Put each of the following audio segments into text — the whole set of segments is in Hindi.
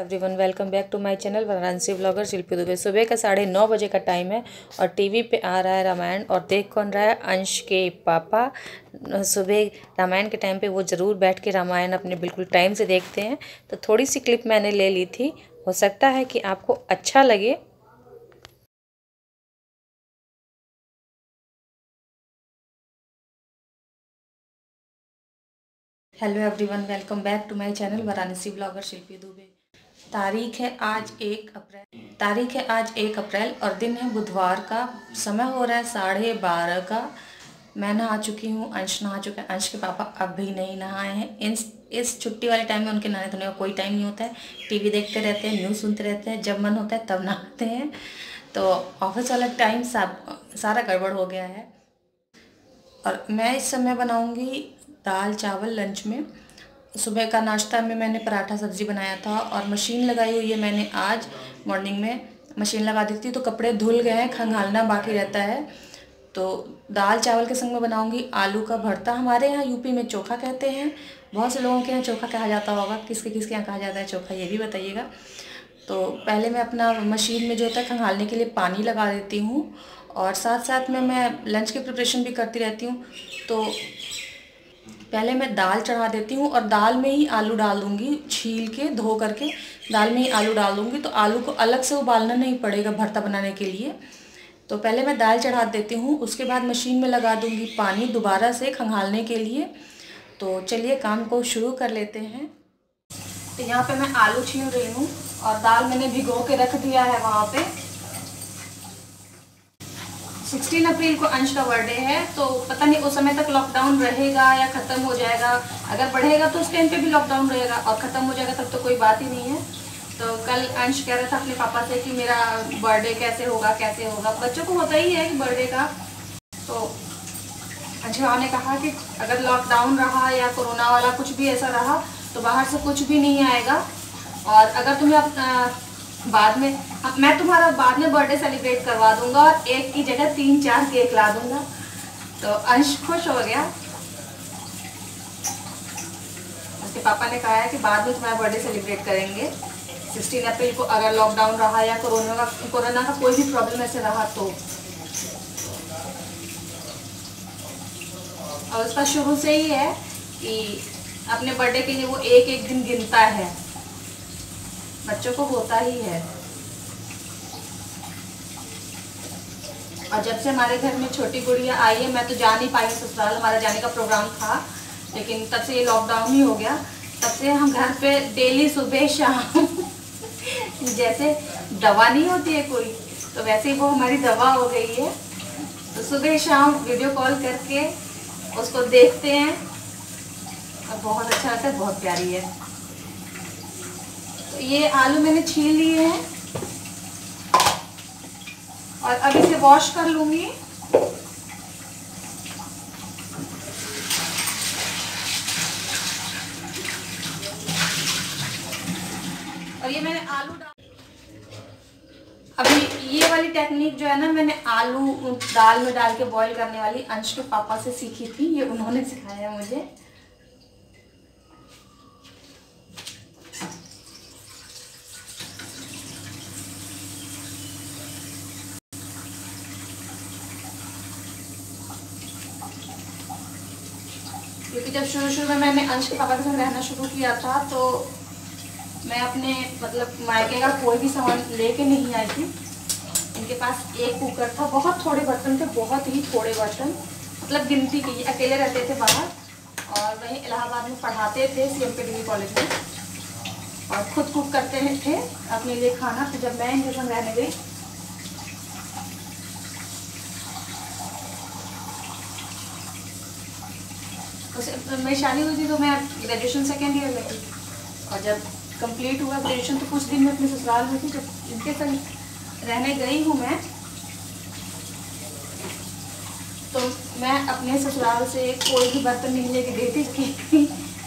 Everyone, welcome back to my channel Varanasi blogger Shilpi Dubey. सुबह का 9:30 का टाइम है और टीवी पे आ रहा है रामायण। और देख कौन रहा है? अंश के पापा। सुबह रामायण के टाइम पे वो ज़रूर बैठ के रामायण अपने बिल्कुल टाइम से देखते हैं, तो थोड़ी सी क्लिप मैंने ले ली थी। हो सकता है कि आपको अच्छा लगे। Hello everyone, welcome back to my channel Varanasi blogger Shilpi Dubey. तारीख है आज 1 अप्रैल और दिन है बुधवार का। समय हो रहा है 12:30 का। मैं नहा चुकी हूँ, अंश नहा चुका है। अंश के पापा अब भी नहीं नहाए हैं। इस छुट्टी वाले टाइम में उनके नहाने धोने का कोई टाइम नहीं होता है। टीवी देखते रहते हैं, न्यूज़ सुनते रहते हैं, जब मन होता है तब नहाते हैं। तो ऑफिस वाला टाइम सारा गड़बड़ हो गया है। और मैं इस समय बनाऊंगी दाल चावल लंच में। सुबह का नाश्ता में मैंने पराठा सब्ज़ी बनाया था और मशीन लगाई हुई है मैंने। आज मॉर्निंग में मशीन लगा दी थी तो कपड़े धुल गए हैं, खंगालना बाकी रहता है। तो दाल चावल के संग में बनाऊंगी आलू का भरता। हमारे यहाँ यूपी में चोखा कहते हैं, बहुत से लोगों के यहाँ चोखा कहा जाता होगा। किसके किसके यहाँ कहा जाता है चोखा, ये भी बताइएगा। तो पहले मैं अपना मशीन में जो होता है खंगालने के लिए पानी लगा देती हूँ और साथ साथ में मैं लंच की प्रिपरेशन भी करती रहती हूँ। तो पहले मैं दाल चढ़ा देती हूँ और दाल में ही आलू डाल दूँगी, छील के धो करके दाल में ही आलू डाल दूँगी। तो आलू को अलग से उबालना नहीं पड़ेगा भरता बनाने के लिए। तो पहले मैं दाल चढ़ा देती हूँ, उसके बाद मशीन में लगा दूँगी पानी दोबारा से खंगालने के लिए। तो चलिए काम को शुरू कर लेते हैं। तो यहाँ पे मैं आलू छील रही हूँ और दाल मैंने भिगो के रख दिया है वहाँ पे। 16 अप्रैल को अंश का बर्थडे है, तो पता नहीं उस समय तक लॉकडाउन रहेगा या ख़त्म हो जाएगा। अगर बढ़ेगा तो उस टाइम पे भी लॉकडाउन रहेगा और ख़त्म हो जाएगा तब तो कोई बात ही नहीं है। तो कल अंश कह रहा था अपने पापा से कि मेरा बर्थडे कैसे होगा कैसे होगा। बच्चों को होता ही है कि बर्थडे का। तो अंश ने कहा कि अगर लॉकडाउन रहा या कोरोना वाला कुछ भी ऐसा रहा तो बाहर से कुछ भी नहीं आएगा। और अगर तुम्हें बाद में मैं तुम्हारा बाद में बर्थडे सेलिब्रेट करवा दूंगा और एक की जगह 3-4 केक ला दूंगा। तो अंश खुश हो गया। उसके पापा ने कहा है कि बाद में तुम्हारा बर्थडे सेलिब्रेट करेंगे 16 अप्रैल को, अगर लॉकडाउन रहा या कोरोना का कोई भी प्रॉब्लम ऐसे रहा तो। और उसका शुरू से ही है कि अपने बर्थडे के लिए वो एक एक दिन गिनता है। बच्चों को होता ही है। और जब से हमारे घर में छोटी गुड़िया आई है, मैं तो जा नहीं पाई ससुराल, हमारा जाने का प्रोग्राम था, लेकिन तब से ये लॉकडाउन ही हो गया। तब से हम घर पे डेली सुबह शाम जैसे दवा नहीं होती है कोई, तो वैसे ही वो हमारी दवा हो गई है। तो सुबह शाम वीडियो कॉल करके उसको देखते हैं और बहुत अच्छा लगता है, बहुत प्यारी है। तो ये आलू मैंने छील लिए हैं और अब इसे वॉश कर लूंगी। और ये मैंने आलू अभी ये वाली टेक्निक जो है ना, मैंने आलू दाल में डाल के बॉईल करने वाली अंश के पापा से सीखी थी। ये उन्होंने सिखाया मुझे। क्योंकि जब शुरू में मैंने अंश के पापा के साथ रहना शुरू किया था तो मैं अपने मतलब मायके का कोई भी सामान लेके नहीं आई थी। इनके पास एक कुकर था, बहुत थोड़े बर्तन थे, बहुत ही थोड़े बर्तन, मतलब गिनती के। अकेले रहते थे बाहर और वहीं इलाहाबाद में पढ़ाते थे CMP डिग्री कॉलेज में, और खुद कुक करते थे अपने लिए खाना। तो जब मैं इनके संग रहने गई मेरी शादी हुई थी तो मैं ग्रेजुएशन सेकेंड ईयर में थी। और जब कंप्लीट हुआ ग्रेजुएशन तो कुछ दिन में अपने ससुराल में थी। जब इनके संग रहने गई हूँ मैं, तो मैं अपने ससुराल से कोई भी बर्तन नहीं लेके देती कि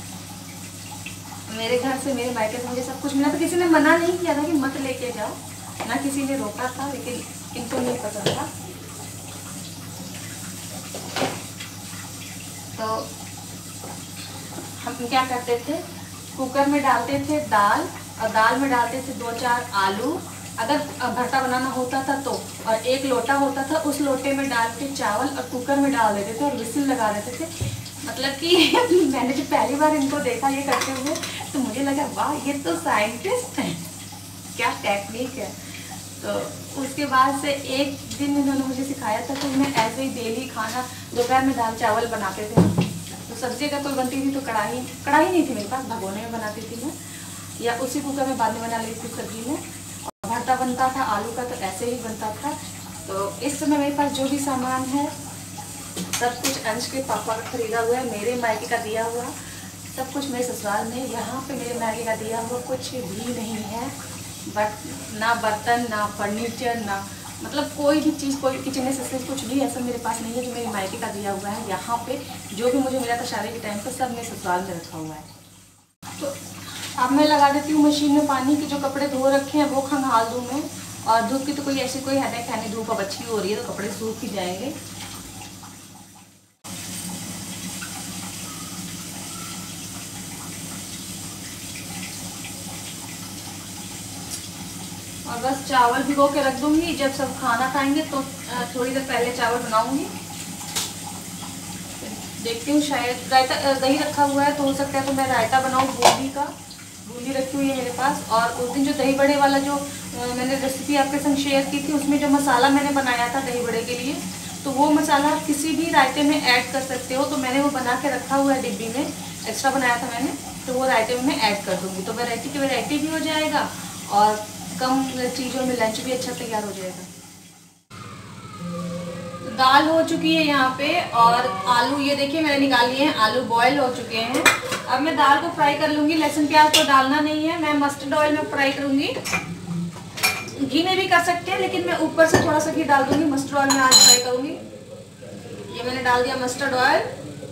मेरे घर से मेरे मायके से मुझे सब कुछ मिला। तो किसी ने मना नहीं किया था कि मत लेके जाओ, ना किसी ने रोका था, लेकिन इनको नहीं पसंद था। तो हम क्या करते थे, कुकर में डालते थे दाल और दाल में डालते थे 2-4 आलू, अगर भरता बनाना होता था तो, और 1 लोटा होता था, उस लोटे में डाल के चावल और कुकर में डाल देते थे और विसिल लगा देते थे। मतलब कि मैंने जब पहली बार इनको देखा ये करते हुए तो मुझे लगा वाह ये तो साइंटिस्ट है, क्या टेक्निक है। तो उसके बाद से एक दिन इन्होंने मुझे सिखाया था, तो मैं ऐसे ही डेली खाना दोपहर में दाल चावल बनाते थे। तो सब्जी अगर कोई बनती थी तो कढ़ाई नहीं थी मेरे पास, भगोने में बनाती थी मैं, या उसी कुकर में बाद में बना लेती थी सब्जी में। और भरता बनता था आलू का तो ऐसे ही बनता था। तो इस समय मेरे पास जो भी सामान है सब कुछ अंश के पापा का खरीदा हुआ है, मेरे मायके का दिया हुआ सब कुछ मेरे ससुराल में। यहाँ पे मेरे मायके का दिया हुआ कुछ भी नहीं है, बट ना बर्तन, ना फर्नीचर, ना मतलब कोई भी चीज़, कोई किचन एक्सेसरीज कुछ भी ऐसा मेरे पास नहीं है जो मेरे मायके का दिया हुआ है। यहाँ पे जो भी मुझे मिला था शादी के टाइम पर सब मेरे ससुराल में रखा हुआ है। तो अब मैं लगा देती हूँ मशीन में पानी की, जो कपड़े धो रखे हैं वो खंगाल दूँ मैं। और धूप की तो कोई ऐसी कोई हेडेक है नहीं, धूप अब अच्छी हो रही है तो कपड़े सूख ही जाएंगे। और बस चावल भिगो के रख दूंगी, जब सब खाना खाएंगे तो थोड़ी देर पहले चावल बनाऊंगी। देखती हूँ शायद रायता, दही रखा हुआ है तो हो सकता है तो मैं रायता बनाऊँ बूंदी का। बूंदी रखी हुई है मेरे पास। और उस दिन जो दही बड़े वाला जो मैंने रेसिपी आपके संग शेयर की थी, उसमें जो मसाला मैंने बनाया था दही बड़े के लिए, तो वो मसाला आप किसी भी रायते में ऐड कर सकते हो। तो मैंने वो बना के रखा हुआ है डिब्बी में, एक्स्ट्रा बनाया था मैंने, तो वो रायते में मैं ऐड कर दूँगी। तो वैरायटी की वैरायटी भी हो जाएगा और कम चीज़ों में लंच भी अच्छा तैयार हो जाएगा। दाल हो चुकी है यहाँ पे, और आलू ये देखिए मैंने निकाल लिए हैं, आलू बॉयल हो चुके हैं। अब मैं दाल को फ्राई कर लूँगी। लहसुन प्याज तो डालना नहीं है, मैं मस्टर्ड ऑयल में फ्राई करूँगी। घी में भी कर सकते हैं लेकिन मैं ऊपर से थोड़ा सा घी डाल दूँगी। मस्टर्ड ऑयल में आज फ्राई करूँगी। ये मैंने डाल दिया मस्टर्ड ऑयल,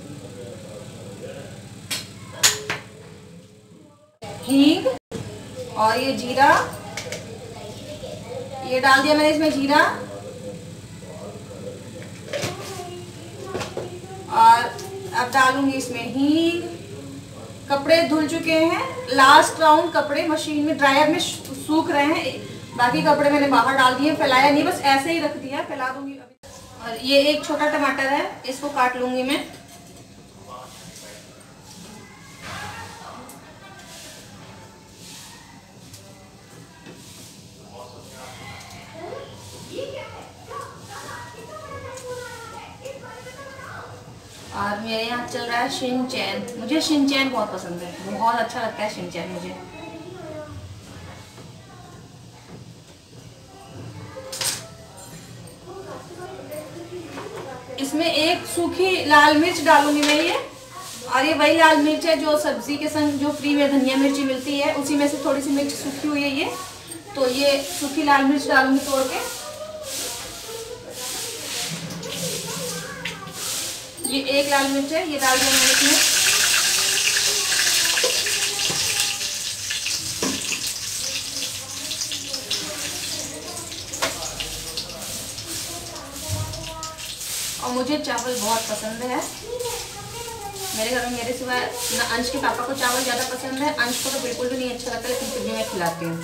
हींग और ये जीरा, ये डाल दिया मैंने इसमें जीरा। और अब डालूंगी इसमें हींग। कपड़े धुल चुके हैं, लास्ट राउंड कपड़े मशीन में ड्रायर में सूख रहे हैं, बाकी कपड़े मैंने बाहर डाल दिए, फैलाया नहीं, बस ऐसे ही रख दिया, फैला दूंगी अभी। और ये एक छोटा टमाटर है, इसको काट लूंगी मैं। और मेरे यहाँ चल रहा है शिनचैन। मुझे शिनचैन बहुत पसंद है, बहुत अच्छा लगता है शिनचैन मुझे। इसमें एक सूखी लाल मिर्च डालूंगी मैं ये, और ये वही लाल मिर्च है जो सब्जी के संग जो फ्री में धनिया मिर्ची मिलती है, उसी में से थोड़ी सी मिर्च सूखी हुई है ये, तो ये सूखी लाल मिर्च डालूंगी तोड़ के। ये एक लाल मिर्च है, ये डाल दिया मैंने इसमें। और मुझे चावल बहुत पसंद है, मेरे घर में मेरे सिवाय ना अंश के पापा को चावल ज़्यादा पसंद है, अंश को तो बिल्कुल भी नहीं अच्छा लगता, लेकिन फिर भी मैं खिलाती हूँ।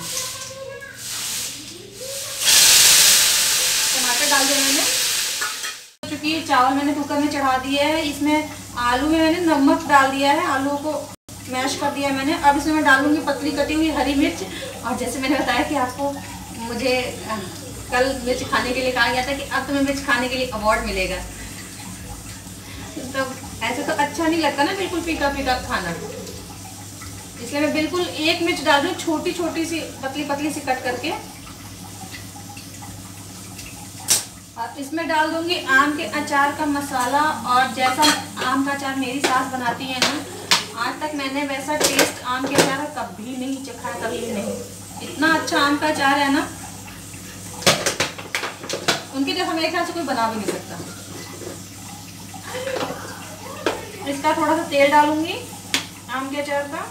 टमाटर डाल दिया मैंने। चूँकि चावल मैंने कुकर में चढ़ा दिया है, इसमें आलू में मैंने नमक डाल दिया है, आलू को मैश कर दिया है मैंने। अब इसमें मैं डालूंगी पतली कटी हुई हरी मिर्च। और जैसे मैंने बताया कि आपको मुझे कल मिर्च खाने के लिए कहा गया था कि अब तुम्हें मिर्च खाने के लिए अवार्ड मिलेगा, तो ऐसे तो अच्छा नहीं लगता ना बिल्कुल फीका फीका खाना, इसलिए मैं बिल्कुल एक मिर्च डाल रही हूँ, छोटी छोटी सी पतली पतली सी कट करके। और इसमें डाल दूंगी आम के अचार का मसाला। और जैसा आम का अचार मेरी सास बनाती है ना, आज तक मैंने वैसा टेस्ट आम के अचार का कभी नहीं चखा, कभी भी नहीं। इतना अच्छा आम का अचार है ना, उनके जैसा मेरे ख्याल से कोई बना भी नहीं सकता। इसका थोड़ा सा तेल डालूंगी आम के अचार का।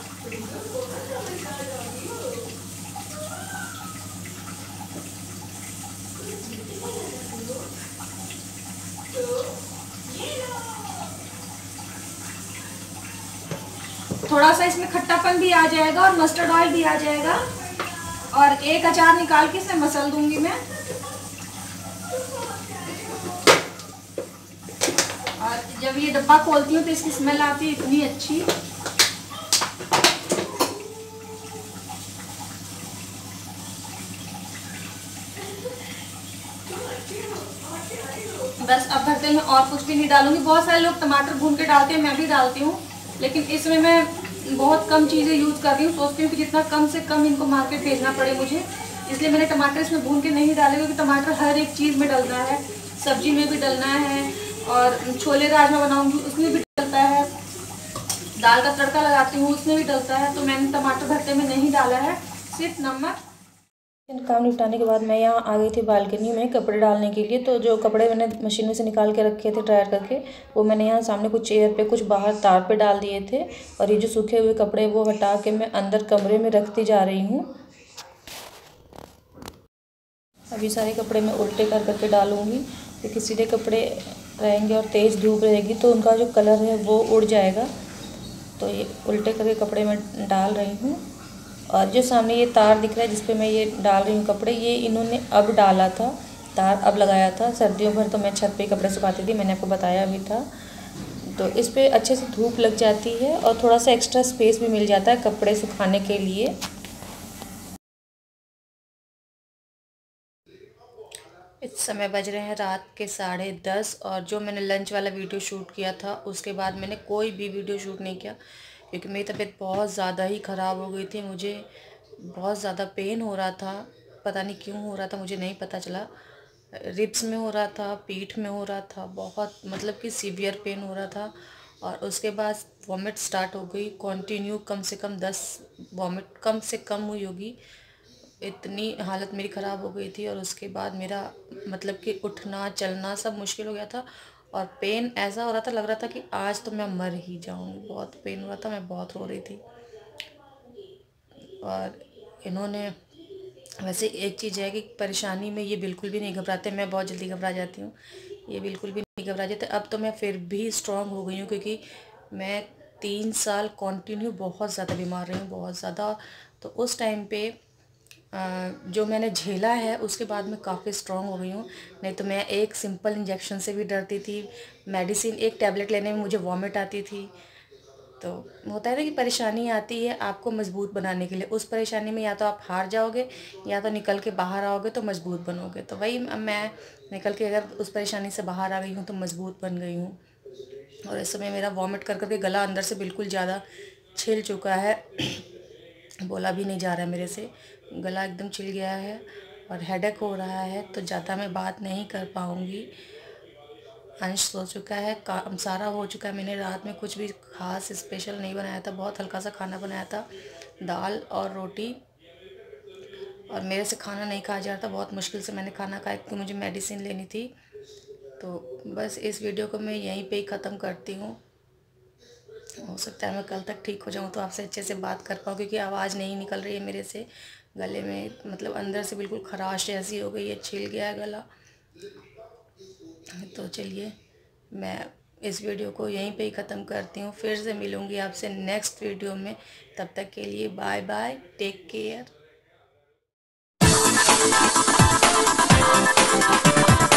थोड़ा सा इसमें खट्टापन भी आ जाएगा और मस्टर्ड ऑयल भी आ जाएगा। और एक अचार निकाल के इसमें मसल दूंगी मैं। और जब ये डब्बा खोलती हूँ तो इसकी स्मेल आती है इतनी अच्छी। बस अब भरते में और कुछ भी नहीं डालूंगी। बहुत सारे लोग टमाटर भून के डालते हैं, मैं भी डालती हूँ, लेकिन इसमें मैं बहुत कम चीज़ें यूज़ कर रही हूँ। सोचती हूँ कि जितना कम से कम इनको मार्केट भेजना पड़े मुझे, इसलिए मैंने टमाटर इसमें भून के नहीं डाले, क्योंकि टमाटर हर एक चीज़ में डलना है। सब्जी में भी डलना है और छोले राजमा बनाऊँगी उसमें भी डलता है, दाल का तड़का लगाती हूँ उसमें भी डलता है। तो मैंने टमाटर भरते में नहीं डाला है, सिर्फ नमक। काम निपटाने के बाद मैं यहाँ आ गई थी बालकनी में कपड़े डालने के लिए। तो जो कपड़े मैंने मशीन में से निकाल के रखे थे ड्रायर करके, वो मैंने यहाँ सामने कुछ चेयर पे, कुछ बाहर तार पे डाल दिए थे। और ये जो सूखे हुए कपड़े वो हटा के मैं अंदर कमरे में रखती जा रही हूँ। अभी सारे कपड़े मैं उल्टे कर करके डालूँगी, क्योंकि सीधे कपड़े रहेंगे और तेज़ धूप रहेगी तो उनका जो कलर है वो उड़ जाएगा। तो ये उल्टे करके कपड़े मैं डाल रही हूँ। और जो सामने ये तार दिख रहा है जिस पे मैं ये डाल रही हूँ कपड़े, ये इन्होंने अब डाला था, तार अब लगाया था। सर्दियों भर तो मैं छत पे कपड़े सुखाती थी, मैंने आपको बताया भी था। तो इस पे अच्छे से धूप लग जाती है और थोड़ा सा एक्स्ट्रा स्पेस भी मिल जाता है कपड़े सुखाने के लिए। इस समय बज रहे हैं रात के 10:30 और जो मैंने लंच वाला वीडियो शूट किया था उसके बाद मैंने कोई भी वीडियो शूट नहीं किया, क्योंकि मेरी तबीयत बहुत ज़्यादा ही ख़राब हो गई थी। मुझे बहुत ज़्यादा पेन हो रहा था, पता नहीं क्यों हो रहा था, मुझे नहीं पता चला। रिब्स में हो रहा था, पीठ में हो रहा था, बहुत मतलब कि सीवियर पेन हो रहा था। और उसके बाद वॉमिट स्टार्ट हो गई कंटिन्यू, कम से कम 10 वॉमिट कम से कम हुई होगी। इतनी हालत मेरी ख़राब हो गई थी। और उसके बाद मेरा मतलब कि उठना चलना सब मुश्किल हो गया था। और पेन ऐसा हो रहा था, लग रहा था कि आज तो मैं मर ही जाऊंगी। बहुत पेन हो रहा था, मैं बहुत रो रही थी। और इन्होंने वैसे एक चीज़ है कि परेशानी में ये बिल्कुल भी नहीं घबराते, मैं बहुत जल्दी घबरा जाती हूँ, ये बिल्कुल भी नहीं घबरा जाते। अब तो मैं फिर भी स्ट्रांग हो गई हूँ, क्योंकि मैं 3 साल कंटिन्यू बहुत ज़्यादा बीमार रही हूँ, बहुत ज़्यादा। तो उस टाइम पे जो मैंने झेला है उसके बाद मैं काफ़ी स्ट्रांग हो गई हूँ। नहीं तो मैं एक सिंपल इंजेक्शन से भी डरती थी, मेडिसिन एक टैबलेट लेने में मुझे वॉमिट आती थी। तो होता है ना कि परेशानी आती है आपको मजबूत बनाने के लिए। उस परेशानी में या तो आप हार जाओगे या तो निकल के बाहर आओगे तो मजबूत बनोगे। तो वही मैं निकल के अगर उस परेशानी से बाहर आ गई हूँ तो मजबूत बन गई हूँ। और इस समय मेरा वॉमिट कर करके गला अंदर से बिल्कुल ज़्यादा छिल चुका है, बोला भी नहीं जा रहा है मेरे से, गला एकदम छिल गया है और हेडेक हो रहा है। तो ज़्यादा मैं बात नहीं कर पाऊँगी। अंश सो चुका है, काम सारा हो चुका है। मैंने रात में कुछ भी खास स्पेशल नहीं बनाया था, बहुत हल्का सा खाना बनाया था, दाल और रोटी। और मेरे से खाना नहीं खाया जा रहा था, बहुत मुश्किल से मैंने खाना खाया क्योंकि मुझे मेडिसिन लेनी थी। तो बस इस वीडियो को मैं यहीं पे ही ख़त्म करती हूँ। हो सकता है मैं कल तक ठीक हो जाऊँ तो आपसे अच्छे से बात कर पाऊँ, क्योंकि आवाज़ नहीं निकल रही है मेरे से। गले में मतलब अंदर से बिल्कुल खराश जैसी हो गई है, छिल गया है गला। तो चलिए मैं इस वीडियो को यहीं पे ही ख़त्म करती हूँ। फिर से मिलूँगी आपसे नेक्स्ट वीडियो में। तब तक के लिए बाय बाय, टेक केयर।